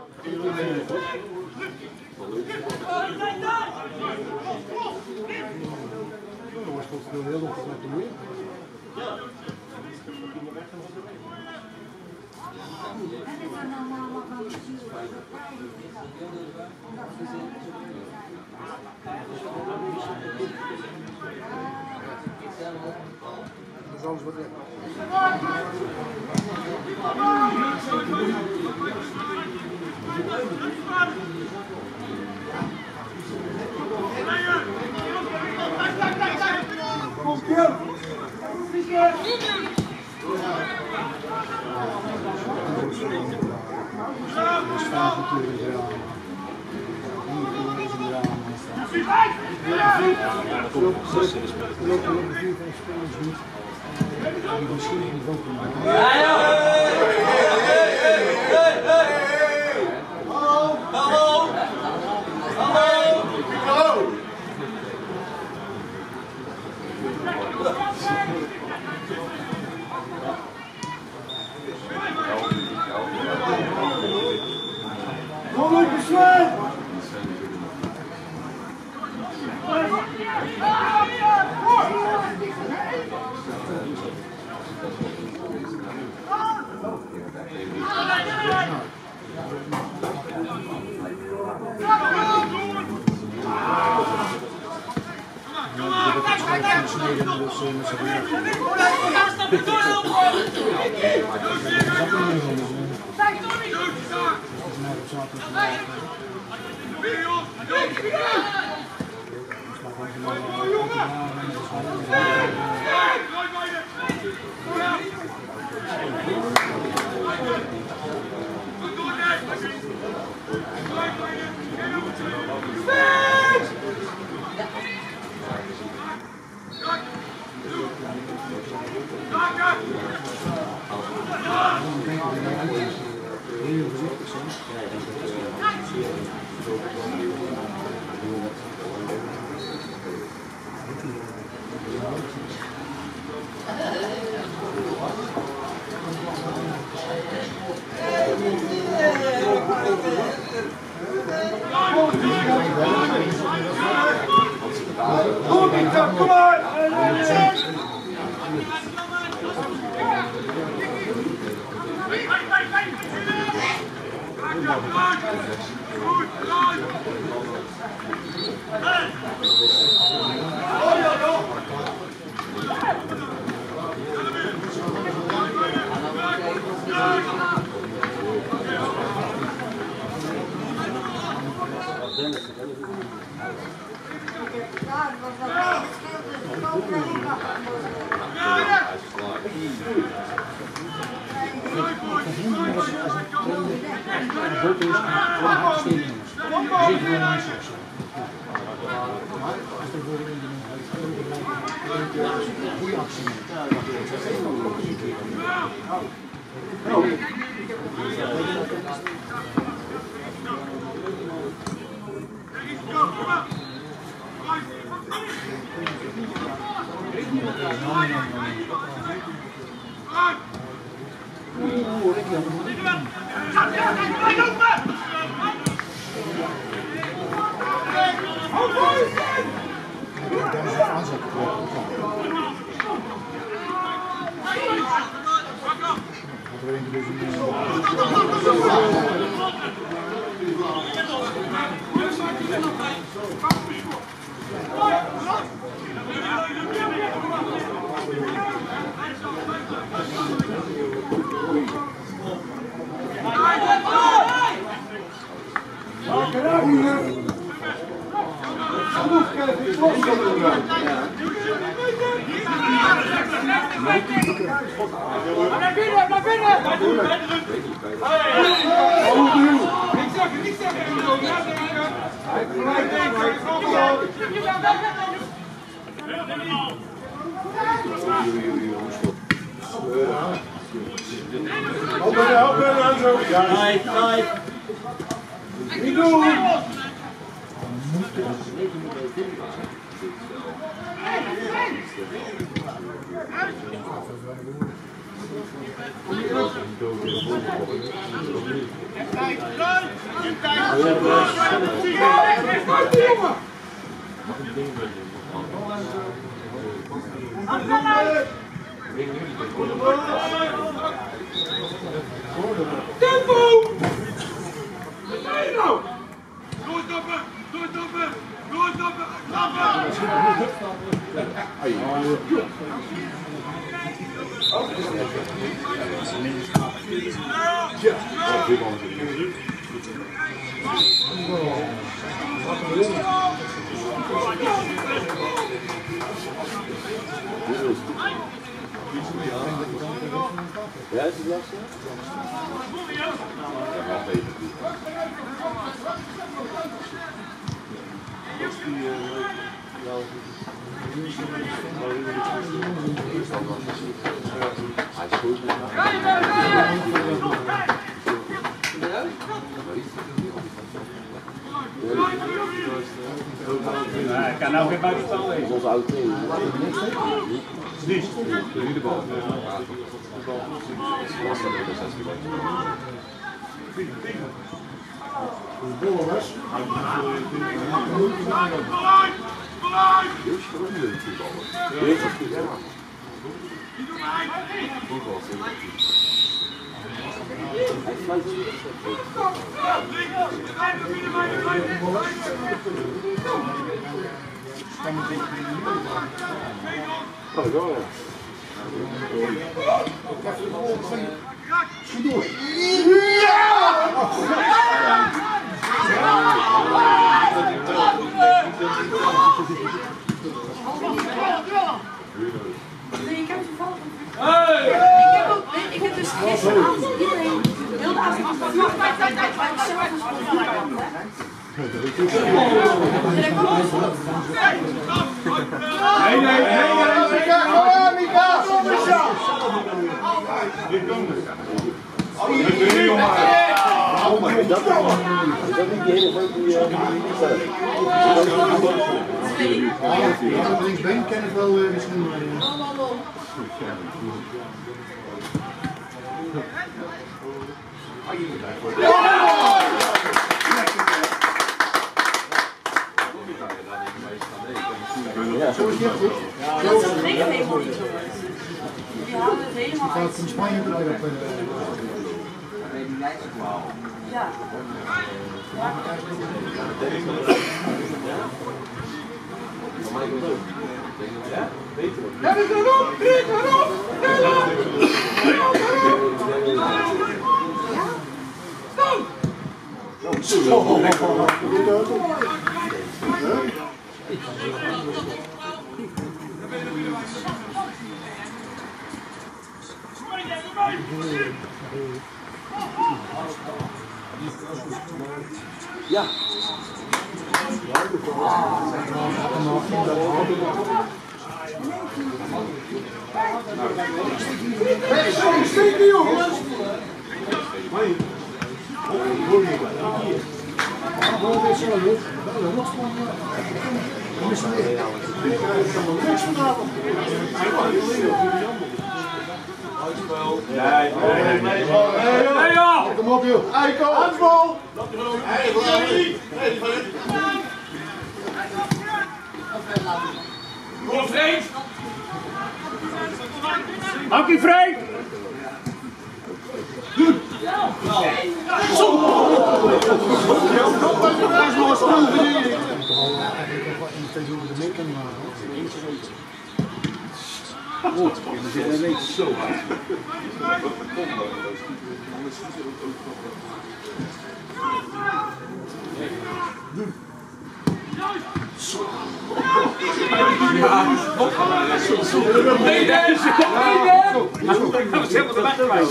Dat is alles wat lekker. Kom, Kim! Dat is vaak natuurlijk Kom op, Sven! Kom maar! Ja, is het lastig? Ik kan nou geen buitenspel wezen. Onze oude trainer. Niet. Nu de bal. Ik heb dus gisteravond iedereen heel de avond gevlogen bij het zelf Dat niet die hele grote linksbeen ken ik wel misschien. Ja, zo is het. Dat is helemaal niet zo. Die halen het helemaal uit. Van Spanje erbij op. Ja. Ja. Steek die jongens! Nee joh! Kom op joh. Eiko! Aanval! Kom Freek! Hakkie Freek! Zo hard. Nee, deze! Dat is helemaal de weg kwijt.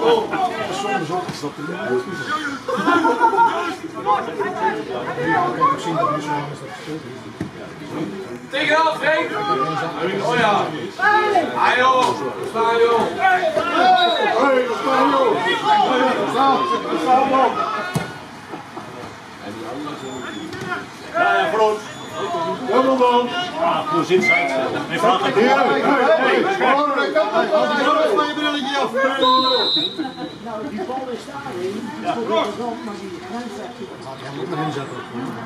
Tegenaan, Freek! Oh ja! Ah joh! Staan joh! Hé, staan joh! Staan man! Ja, ja, voor ons! Helemaal dan. Ah, voor zin zijn. Nee, vraag het. Hey, van je brilletje af. Nou, die bal is daarin. Ja, maar die grens zegt hij. Gaat hij hem ook nog inzetten.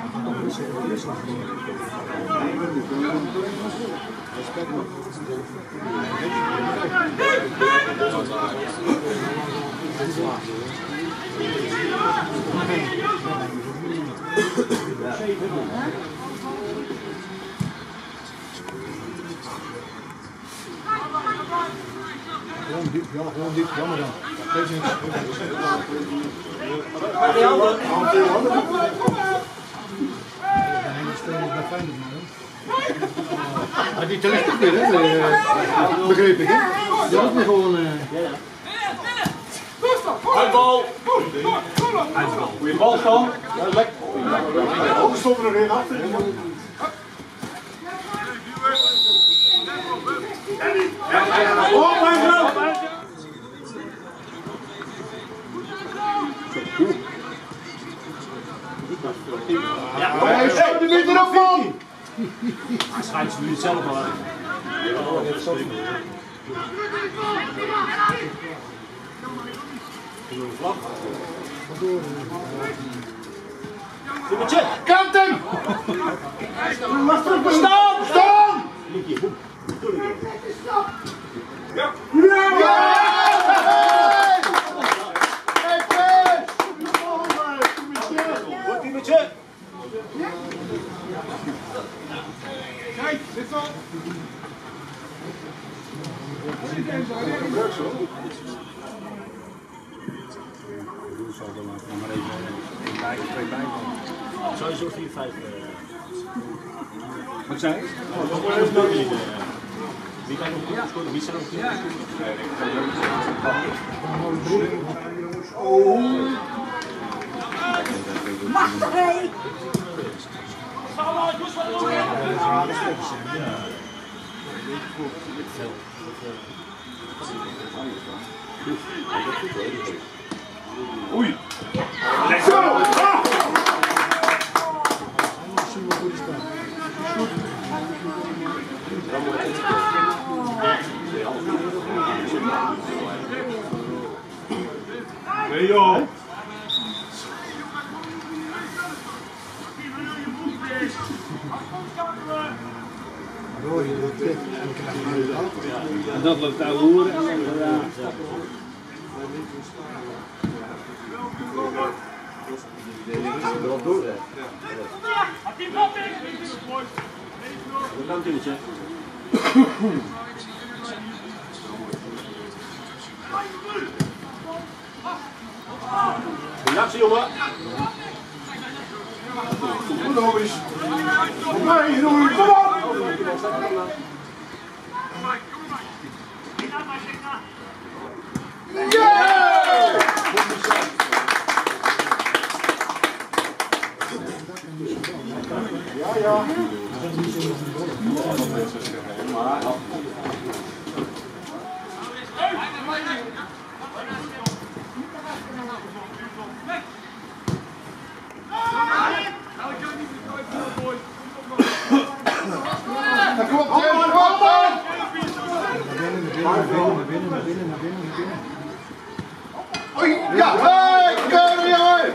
Gewoon diep, ja, gewoon diep, jammer dan. Geef niks. Die handen. Bij Feyenoord, man. Maar die terecht ook weer, hè? Begreep ik, hè? Die had ook weer gewoon... Uitbal. Goeie bal, Stan. Ja, lekker. Ook stonden er weer achter. Oh, mijn vrouw! Hey, stop er niet erop, man! Hij schijnt ze nu het zelf al uit. Kant hem! Staan! Staan! Ja! Wordt die met je? Kijk, zit zo! Sowieso 4-5. Wat zei je? Wie kan nog scoren? Wie staat nog niet? Machtig, hé! Oei! Zo! Nee joh! Door je doet dit en dan krijg je het af. En dat loopt daar horen en dan ja. Erop door, hè? Dank je, Mietje. Reactie, jongen. Goed, Lois. Voor mij, Roei, kom op! Yeah! Ja, ja. Kom op, Tim, kom op, man! Naar binnen. Oei, ja, hey, keurig, jongen!